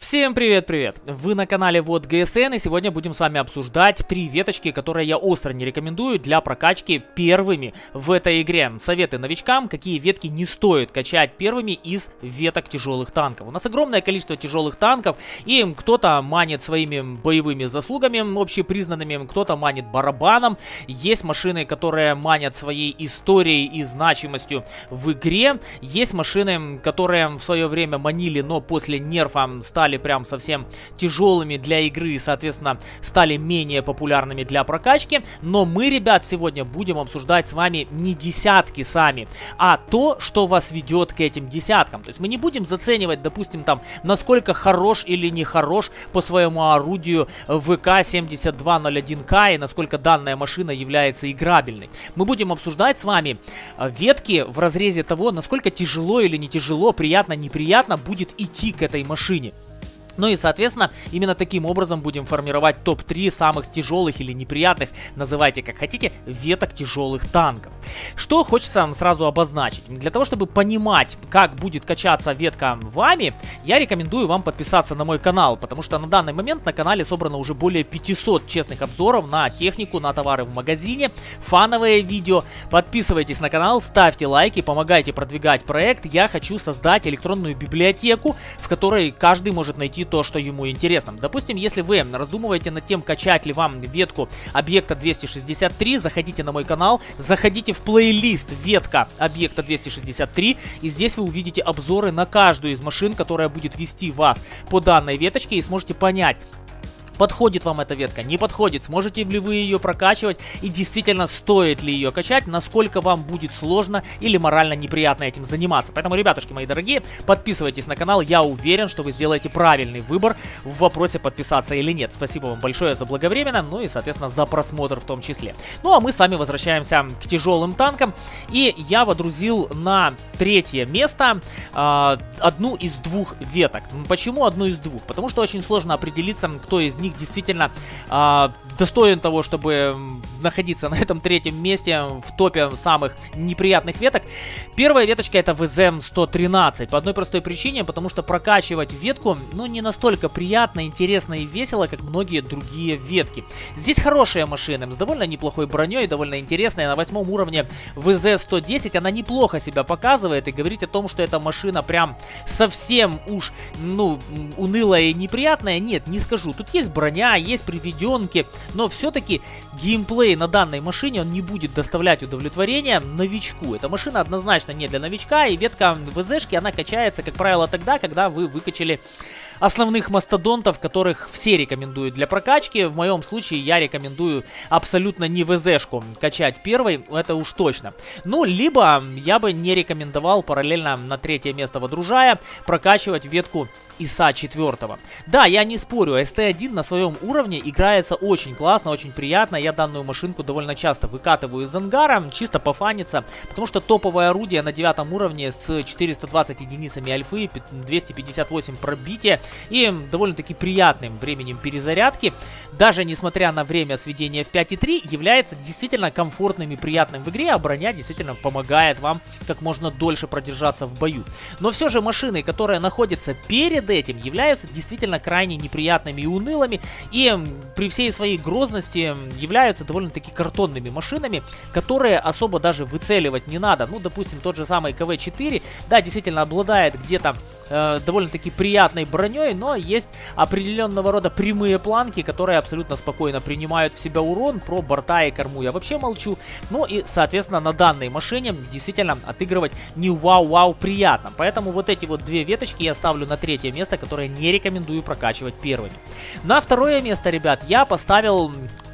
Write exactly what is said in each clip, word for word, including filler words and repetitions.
Всем привет-привет! Вы на канале Вот ГСН, и сегодня будем с вами обсуждать три веточки, которые я остро не рекомендую для прокачки первыми в этой игре. Советы новичкам, какие ветки не стоит качать первыми из веток тяжелых танков. У нас огромное количество тяжелых танков, и кто-то манит своими боевыми заслугами общепризнанными, кто-то манит барабаном. Есть машины, которые манят своей историей и значимостью в игре. Есть машины, которые в свое время манили, но после нерфа стали прям совсем тяжелыми для игры и, соответственно, стали менее популярными для прокачки. Но мы, ребят, сегодня будем обсуждать с вами не десятки сами, а то, что вас ведет к этим десяткам. То есть мы не будем заценивать, допустим, там, насколько хорош или не хорош по своему орудию вэ ка семьдесят два ноль один ка и насколько данная машина является играбельной. Мы будем обсуждать с вами ветки в разрезе того, насколько тяжело или не тяжело, приятно, неприятно будет идти к этой машине. Ну и, соответственно, именно таким образом будем формировать топ три самых тяжелых или неприятных, называйте как хотите, веток тяжелых танков. Что хочется сразу обозначить. Для того, чтобы понимать, как будет качаться ветка вами, я рекомендую вам подписаться на мой канал, потому что на данный момент на канале собрано уже более пятисот честных обзоров на технику, на товары в магазине, фановые видео. Подписывайтесь на канал, ставьте лайки, помогайте продвигать проект. Я хочу создать электронную библиотеку, в которой каждый может найти то, что ему интересно. Допустим, если вы раздумываете над тем, качать ли вам ветку объекта двести шестьдесят три, заходите на мой канал, заходите в плейлист ветка объекта двести шестьдесят три, и здесь вы увидите обзоры на каждую из машин, которая будет вести вас по данной веточке, и сможете понять, подходит вам эта ветка, не подходит, сможете ли вы ее прокачивать и действительно стоит ли ее качать, насколько вам будет сложно или морально неприятно этим заниматься. Поэтому, ребятушки мои дорогие, подписывайтесь на канал, я уверен, что вы сделаете правильный выбор в вопросе подписаться или нет. Спасибо вам большое за благовременно, ну и, соответственно, за просмотр в том числе. Ну а мы с вами возвращаемся к тяжелым танкам, и я водрузил на третье место э, одну из двух веток. Почему одну из двух? Потому что очень сложно определиться, кто из них действительно э, достоин того, чтобы находиться на этом третьем месте в топе самых неприятных веток. Первая веточка — это вэ зэ сто тринадцать. По одной простой причине, потому что прокачивать ветку, ну, не настолько приятно, интересно и весело, как многие другие ветки. Здесь хорошая машина, с довольно неплохой броней, довольно интересная. На восьмом уровне вэ зэ сто десять она неплохо себя показывает, и говорить о том, что эта машина прям совсем уж, ну, унылая и неприятная, нет, не скажу. Тут есть броня, есть приведенки, но все-таки геймплей на данной машине, он не будет доставлять удовлетворения новичку. Эта машина однозначно не для новичка, и ветка вэ зэшки, она качается, как правило, тогда, когда вы выкачали основных мастодонтов, которых все рекомендуют для прокачки. В моем случае я рекомендую абсолютно не вэ зэшку качать первой, это уж точно. Ну, либо я бы не рекомендовал параллельно на третье место водружая прокачивать ветку ИСа четвертого. Да, я не спорю, эс тэ один на своем уровне играется очень классно, очень приятно. Я данную машинку довольно часто выкатываю из ангара, чисто пофаниться, потому что топовое орудие на девятом уровне с четырьмя двадцатью единицами альфы, двести пятьдесят восемь пробития и довольно-таки приятным временем перезарядки, даже несмотря на время сведения в пять и три, является действительно комфортным и приятным в игре, а броня действительно помогает вам как можно дольше продержаться в бою. Но все же машины, которые находятся перед этим, являются действительно крайне неприятными и унылыми, и при всей своей грозности являются довольно-таки картонными машинами, которые особо даже выцеливать не надо. Ну, допустим, тот же самый ка вэ четыре, да, действительно обладает где-то э, довольно-таки приятной броней, но есть определенного рода прямые планки, которые абсолютно спокойно принимают в себя урон. Про борта и корму я вообще молчу. Ну и, соответственно, на данной машине действительно отыгрывать не вау-вау приятно. Поэтому вот эти вот две веточки я ставлю на третье место, которое не рекомендую прокачивать первыми. На второе место, ребят, я поставил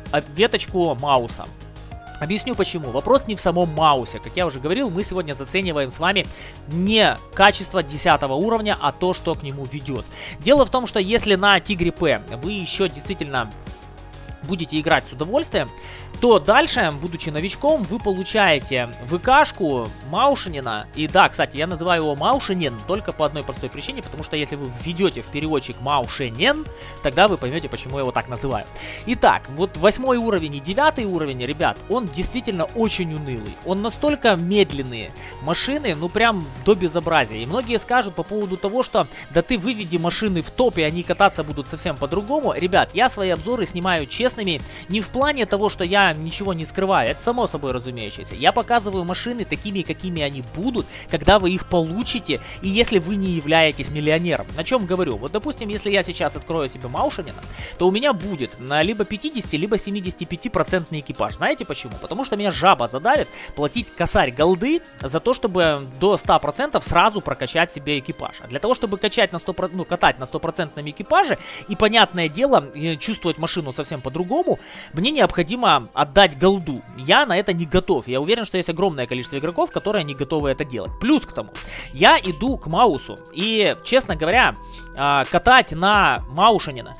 веточку Мауса. Объясню почему. Вопрос не в самом Маусе. Как я уже говорил, мы сегодня зацениваем с вами не качество десятого уровня, а то, что к нему ведет. Дело в том, что если на Тигре П вы еще действительно будете играть с удовольствием, то дальше, будучи новичком, вы получаете ВКшку Маушенина. И да, кстати, я называю его Маушенин только по одной простой причине, потому что если вы введете в переводчик Маушенин, тогда вы поймете, почему я его так называю. Итак, вот восьмой уровень и девятый уровень, ребят, он действительно очень унылый. Он настолько медленные машины, ну прям до безобразия. И многие скажут по поводу того, что да ты выведи машины в топ, и они кататься будут совсем по-другому. Ребят, я свои обзоры снимаю честными, не в плане того, что я ничего не скрываю, это само собой разумеющееся. Я показываю машины такими, какими они будут, когда вы их получите, и если вы не являетесь миллионером. О чем говорю? Вот, допустим, если я сейчас открою себе Маушенина, то у меня будет на либо пятьдесят, либо семьдесят пять процентный экипаж. Знаете почему? Потому что меня жаба задавит платить косарь голды за то, чтобы до ста процентов сразу прокачать себе экипаж. А для того, чтобы качать на сто процентов, ну, катать на стопроцентном экипаже и, понятное дело, чувствовать машину совсем по-другому, мне необходимо отдать голду. Я на это не готов. Я уверен, что есть огромное количество игроков, которые не готовы это делать. Плюс к тому, я иду к Маусу. И, честно говоря, катать на Маушенина,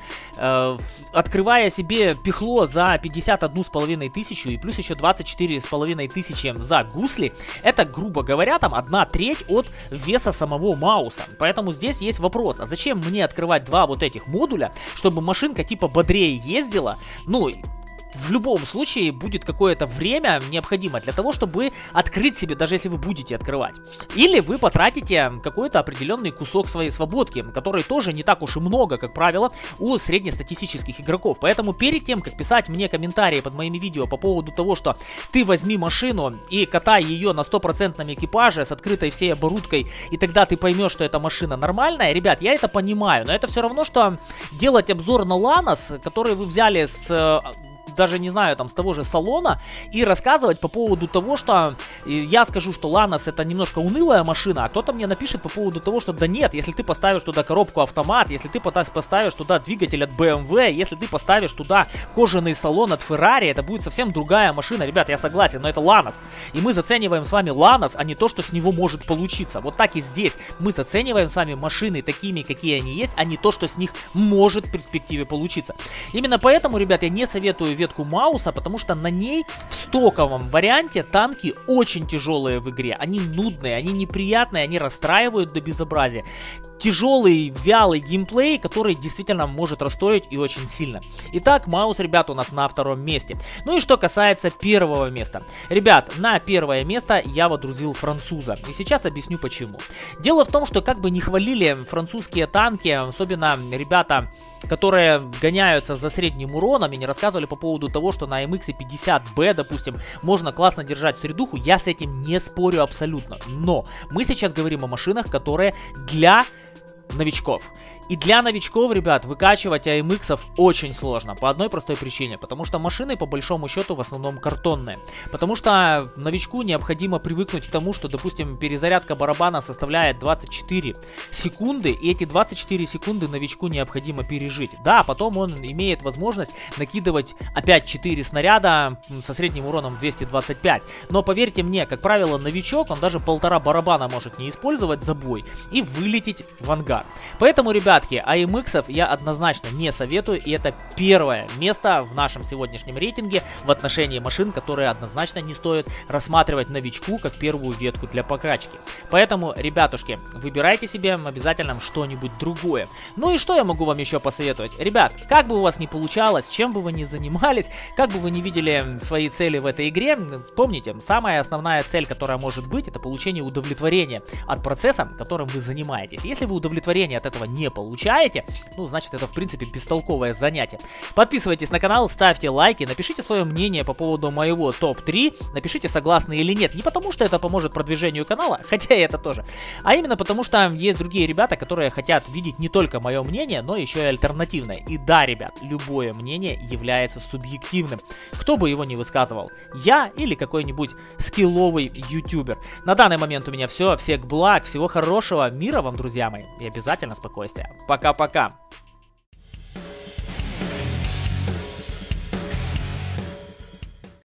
открывая себе пихло за пятьдесят одну с половиной тысячу и плюс еще двадцать четыре с половиной тысячи за гусли, это, грубо говоря, там одна треть от веса самого Мауса. Поэтому здесь есть вопрос, а зачем мне открывать два вот этих модуля, чтобы машинка типа бодрее ездила? Ну, в любом случае будет какое-то время необходимо для того, чтобы открыть себе, даже если вы будете открывать. Или вы потратите какой-то определенный кусок своей свободки, который тоже не так уж и много, как правило, у среднестатистических игроков. Поэтому перед тем, как писать мне комментарии под моими видео по поводу того, что ты возьми машину и катай ее на стопроцентном экипаже с открытой всей оборудкой, и тогда ты поймешь, что эта машина нормальная, ребят, я это понимаю, но это все равно, что делать обзор на Ланос, который вы взяли с... даже не знаю, там, с того же салона, и рассказывать по поводу того, что я скажу, что Ланос это немножко унылая машина, а кто-то мне напишет по поводу того, что да нет, если ты поставишь туда коробку автомат, если ты поставишь туда двигатель от бэ эм вэ, если ты поставишь туда кожаный салон от Феррари, это будет совсем другая машина. Ребят, я согласен, но это Ланос. И мы зацениваем с вами Ланос, а не то, что с него может получиться. Вот так и здесь. Мы зацениваем с вами машины такими, какие они есть, а не то, что с них может в перспективе получиться. Именно поэтому, ребят, я не советую ветку Мауса, потому что на ней в стоковом варианте танки очень тяжелые в игре. Они нудные, они неприятные, они расстраивают до безобразия. Тяжелый, вялый геймплей, который действительно может расстроить и очень сильно. Итак, Маус, ребят, у нас на втором месте. Ну и что касается первого места. Ребят, на первое место я водрузил француза. И сейчас объясню почему. Дело в том, что как бы не хвалили французские танки, особенно ребята, которые гоняются за средним уроном и не рассказывали по поводу того, что на эм икс пятьдесят бэ, допустим, можно классно держать средуху, я с этим не спорю абсолютно. Но мы сейчас говорим о машинах, которые для новичков. И для новичков, ребят, выкачивать эй эм иксов очень сложно. По одной простой причине. Потому что машины, по большому счету, в основном картонные. Потому что новичку необходимо привыкнуть к тому, что, допустим, перезарядка барабана составляет двадцать четыре секунды. И эти двадцать четыре секунды новичку необходимо пережить. Да, потом он имеет возможность накидывать опять четыре снаряда со средним уроном двести двадцать пять. Но поверьте мне, как правило, новичок, он даже полтора барабана может не использовать за бой и вылететь в ангар. Поэтому, ребятки, эй эм иксов я однозначно не советую, и это первое место в нашем сегодняшнем рейтинге в отношении машин, которые однозначно не стоит рассматривать новичку как первую ветку для прокачки. Поэтому, ребятушки, выбирайте себе обязательно что-нибудь другое. Ну и что я могу вам еще посоветовать? Ребят, как бы у вас ни получалось, чем бы вы ни занимались, как бы вы ни видели свои цели в этой игре, помните, самая основная цель, которая может быть, это получение удовлетворения от процесса, которым вы занимаетесь. Если вы удовлетворение от этого не получаете, ну, значит, это, в принципе, бестолковое занятие. Подписывайтесь на канал, ставьте лайки, напишите свое мнение по поводу моего топ три, напишите, согласны или нет. Не потому, что это поможет продвижению канала, хотя и это тоже, а именно потому, что есть другие ребята, которые хотят видеть не только мое мнение, но еще и альтернативное. И да, ребят, любое мнение является субъективным, кто бы его ни высказывал, я или какой-нибудь скилловый ютубер. На данный момент у меня все, всех благ, всего хорошего, мира вам, друзья мои, и обязательно спокойствия. Пока-пока.